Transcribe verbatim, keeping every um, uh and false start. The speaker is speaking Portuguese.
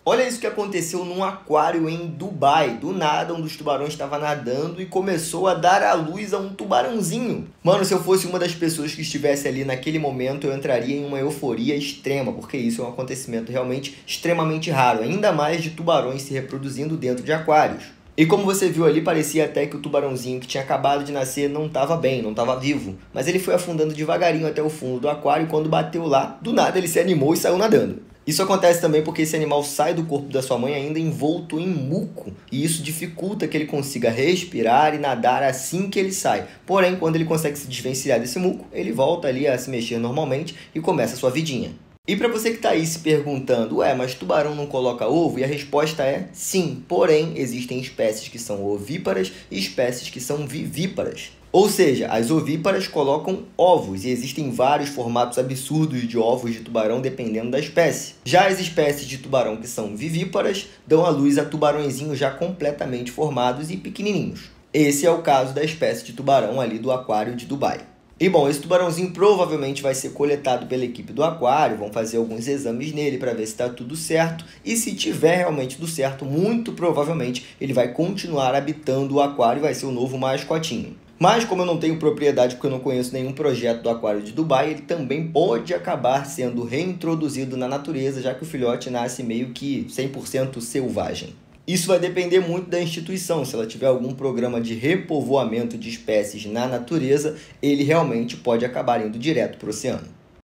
Olha isso que aconteceu num aquário em Dubai. Do nada, um dos tubarões estava nadando e começou a dar à luz a um tubarãozinho. Mano, se eu fosse uma das pessoas que estivesse ali naquele momento, eu entraria em uma euforia extrema, porque isso é um acontecimento realmente extremamente raro, ainda mais de tubarões se reproduzindo dentro de aquários. E como você viu ali, parecia até que o tubarãozinho que tinha acabado de nascer não estava bem, não estava vivo. Mas ele foi afundando devagarinho até o fundo do aquário e quando bateu lá, do nada ele se animou e saiu nadando. Isso acontece também porque esse animal sai do corpo da sua mãe ainda envolto em muco, e isso dificulta que ele consiga respirar e nadar assim que ele sai. Porém, quando ele consegue se desvencilhar desse muco, ele volta ali a se mexer normalmente e começa a sua vidinha. E para você que está aí se perguntando, ué, mas tubarão não coloca ovo? E a resposta é sim, porém existem espécies que são ovíparas e espécies que são vivíparas. Ou seja, as ovíparas colocam ovos e existem vários formatos absurdos de ovos de tubarão dependendo da espécie. Já as espécies de tubarão que são vivíparas dão à luz a tubarõezinhos já completamente formados e pequenininhos. Esse é o caso da espécie de tubarão ali do aquário de Dubai. E bom, esse tubarãozinho provavelmente vai ser coletado pela equipe do aquário, vão fazer alguns exames nele para ver se está tudo certo, e se tiver realmente tudo certo, muito provavelmente ele vai continuar habitando o aquário e vai ser o novo mascotinho. Mas como eu não tenho propriedade porque eu não conheço nenhum projeto do aquário de Dubai, ele também pode acabar sendo reintroduzido na natureza, já que o filhote nasce meio que cem por cento selvagem. Isso vai depender muito da instituição. Se ela tiver algum programa de repovoamento de espécies na natureza, ele realmente pode acabar indo direto para o oceano.